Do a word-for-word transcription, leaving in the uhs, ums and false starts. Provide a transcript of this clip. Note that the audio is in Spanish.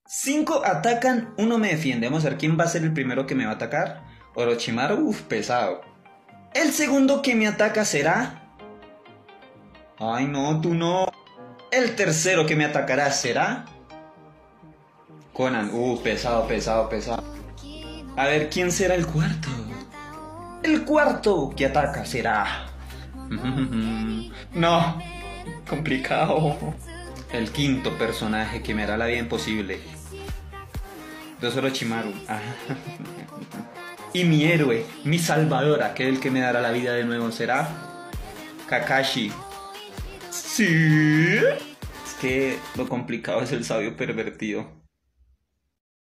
Cinco atacan, uno me defiende. Vamos a ver quién va a ser el primero que me va a atacar. Orochimaru, uff, pesado. El segundo que me ataca será... Ay, no, tú no. El tercero que me atacará será... Conan, uh, pesado, pesado, pesado. A ver, ¿quién será el cuarto? El cuarto que ataca será... No, complicado. El quinto personaje que me hará la vida imposible. Dos Orochimaru. Ah. Y mi héroe, mi salvador, aquel que me dará la vida de nuevo será... Kakashi. Sí. Es que lo complicado es el sabio pervertido.